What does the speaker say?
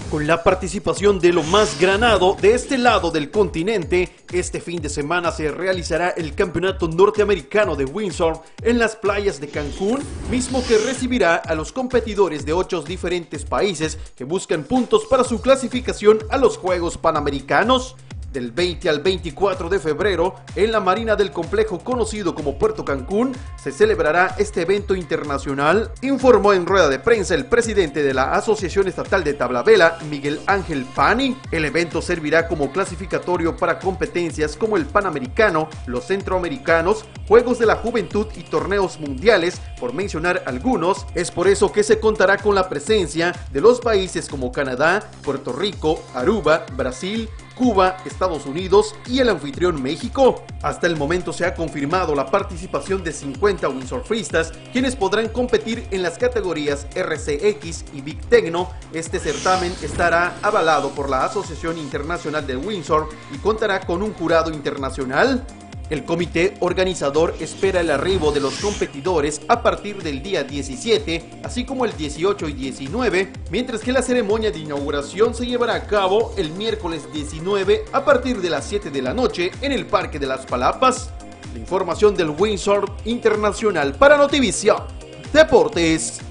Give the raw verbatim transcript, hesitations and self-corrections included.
Con la participación de lo más granado de este lado del continente, este fin de semana se realizará el Campeonato Norteamericano de Windsurf en las playas de Cancún, mismo que recibirá a los competidores de ocho diferentes países que buscan puntos para su clasificación a los Juegos Panamericanos. Del veinte al veinticuatro de febrero, en la marina del complejo conocido como Puerto Cancún, se celebrará este evento internacional, informó en rueda de prensa el presidente de la Asociación Estatal de Tablavela, Miguel Ángel Pani. El evento servirá como clasificatorio para competencias como el Panamericano, los Centroamericanos, Juegos de la Juventud y torneos mundiales, por mencionar algunos. Es por eso que se contará con la presencia de los países como Canadá, Puerto Rico, Aruba, Brasil, Cuba, Estados Unidos y el anfitrión México. Hasta el momento se ha confirmado la participación de cincuenta windsurfistas, quienes podrán competir en las categorías R C X y Big Techno. Este certamen estará avalado por la Asociación Internacional de Windsurf y contará con un jurado internacional. El comité organizador espera el arribo de los competidores a partir del día diecisiete, así como el dieciocho y diecinueve, mientras que la ceremonia de inauguración se llevará a cabo el miércoles diecinueve a partir de las siete de la noche en el Parque de las Palapas. La información del Windsurf Internacional para Notivisión Deportes.